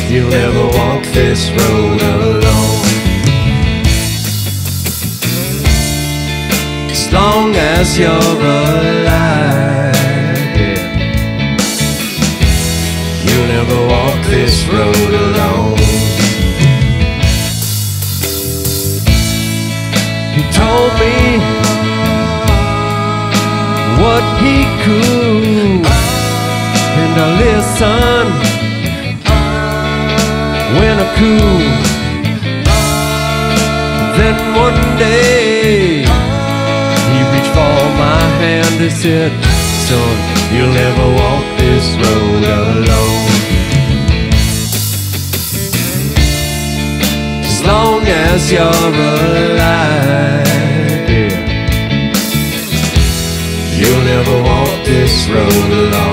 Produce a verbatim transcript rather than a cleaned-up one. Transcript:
you'll never walk this road alone. As long as you're alive, yeah, you'll never walk this road alone. He told me what he could, and I listened when I could. Then one day he reached for my hand and said, son, you'll never walk this road alone. As long as you're alive, yeah, you'll never walk this road alone.